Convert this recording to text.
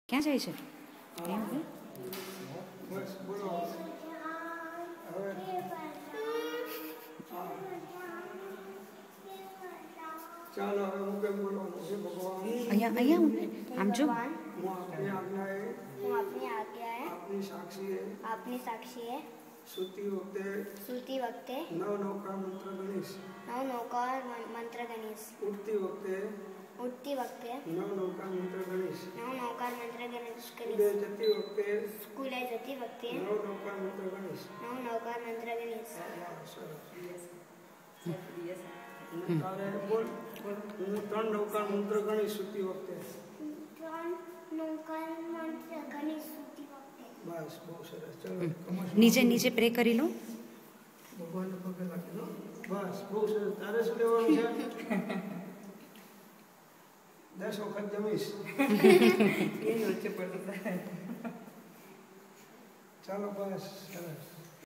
ક્યાં જાય છે? બસ બોલો હવે ચાલો હવે હું કેમ બોલવાનું છે ભગવાન અહીંયા આમ જો. હું આપની આજ્ઞાએ આપની સાક્ષીએ સૂતી વખતે નવ નૌકાર મંત્ર ગણીશ ઉઠતી વખતે નવ નૌકાર મંત્ર ગણીશ સ્કૂલે જતી વખતે નવ નૌકાર મંત્ર ગણીશ તારે બોલ હું 3 નૌકાર મંત્ર ગણીશ સૂતી વખતે બસ બહુ સરસ ચલો નીચે પ્રે કરી લો. ભગવાનને પગે લાગી દો બસ બહુ સરસ તારે શું લેવાનું છે 10 વખત જમીશ ચાલો બસ સરસ